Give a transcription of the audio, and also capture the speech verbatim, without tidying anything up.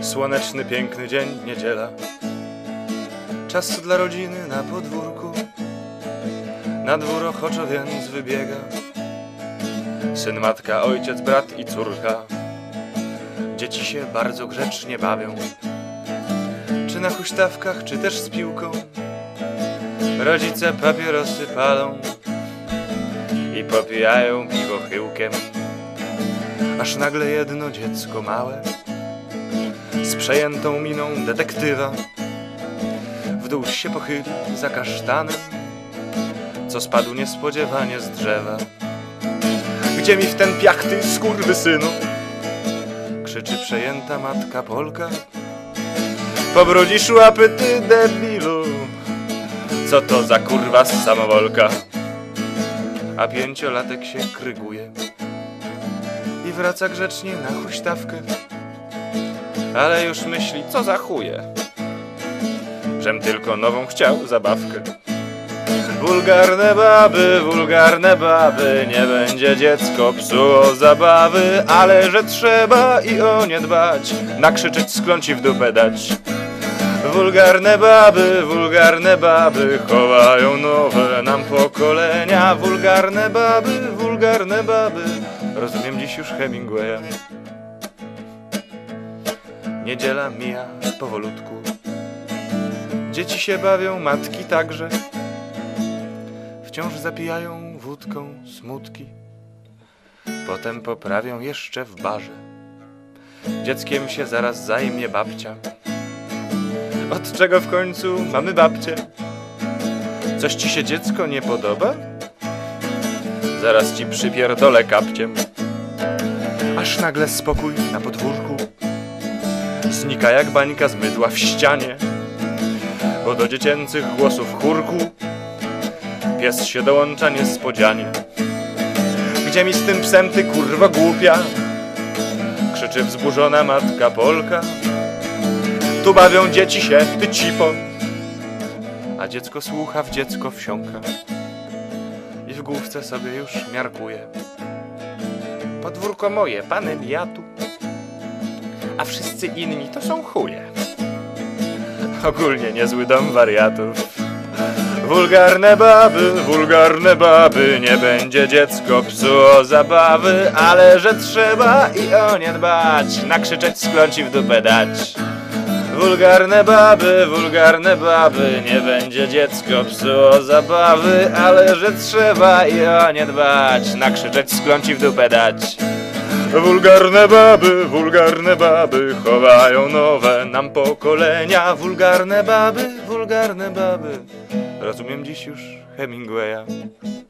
Słoneczny, piękny dzień, niedziela. Czas dla rodziny na podwórku. Na dwór ochoczo więc wybiega syn, matka, ojciec, brat i córka. Dzieci się bardzo grzecznie bawią, czy na huśtawkach, czy też z piłką. Rodzice papierosy palą i popijają piwo chyłkiem. Aż nagle jedno dziecko małe z przejętą miną detektywa w dół się pochyli za kasztanem, co spadł niespodziewanie z drzewa. Gdzie mi w ten piach, ty skurwysynu? Krzyczy przejęta matka Polka. Pobrudzisz łapy, ty debilu. Co to za kurwa samowolka? A pięciolatek się kryguje i wraca grzecznie na huśtawkę, ale już myśli, co za chuje, żem tylko nową chciał zabawkę. Wulgarne baby, wulgarne baby, nie będzie dziecko psuło zabawy, ale że trzeba i o nie dbać, nakrzyczeć, skląć i w dupę dać. Wulgarne baby, wulgarne baby, chowają nowe nam pokolenia. Wulgarne baby, wulgarne baby, rozumiem dziś już Hemingwaya. Niedziela mija powolutku, dzieci się bawią, matki także. Wciąż zapijają wódką smutki, potem poprawią jeszcze w barze. Dzieckiem się zaraz zajmie babcia. Od czego w końcu mamy babcię? Coś ci się, dziecko, nie podoba? Zaraz ci przypierdolę kapciem. Aż nagle spokój na podwórku znika jak bańka z mydła w ścianie, bo do dziecięcych głosów chórku pies się dołącza niespodzianie. Gdzie mi z tym psem, ty kurwa głupia? Krzyczy wzburzona matka Polka. Tu bawią dzieci się, ty cipo. A dziecko słucha, w dziecko wsiąka i w główce sobie już miarkuje. Podwórko moje, panem ja tu, a wszyscy inni to są chuje. Ogólnie niezły dom wariatów. Wulgarne baby, wulgarne baby, nie będzie dziecko psuło zabawy, ale że trzeba i o nie dbać, nakrzyczeć, skląć i w dupę dać. Wulgarne baby, wulgarne baby, nie będzie dziecko psuło zabawy, ale że trzeba i o nie dbać, nakrzyczeć, skląć i w dupę dać. Wulgarne baby, wulgarne baby, chowają nowe nam pokolenia. Wulgarne baby, wulgarne baby, rozumiem dziś już Hemingwaya.